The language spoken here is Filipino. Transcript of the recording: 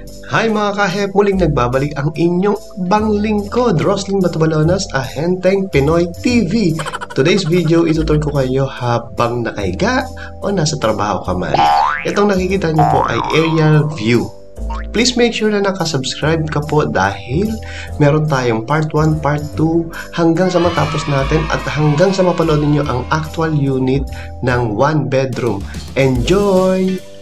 Hi mga kahep! Muling nagbabalik ang inyong banglingkod, Roslyn Batubalonas, Ahenteng Pinoy TV. Today's video, itutur ko kayo habang nakahiga o nasa trabaho ka man. Itong nakikita nyo po ay aerial view. Please make sure na nakasubscribe ka po dahil meron tayong part 1, part 2 hanggang sa matapos natin at hanggang sa mapanood niyo ang actual unit ng 1 bedroom. Enjoy!